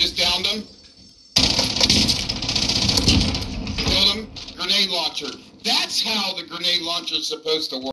Just downed him. Killed him. Grenade launcher. That's how the grenade launcher is supposed to work.